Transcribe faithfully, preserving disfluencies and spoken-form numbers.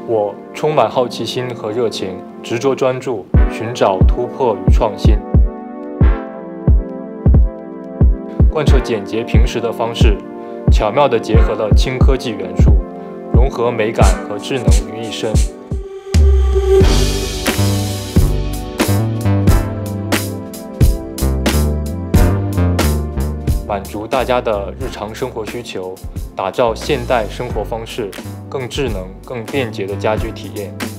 我充满好奇心和热情，执着专注，寻找突破与创新，贯彻简洁平实的方式，巧妙地结合了轻科技元素，融合美感和智能于一身。满足大家的日常生活需求，打造现代生活方式更智能、更便捷的家居体验。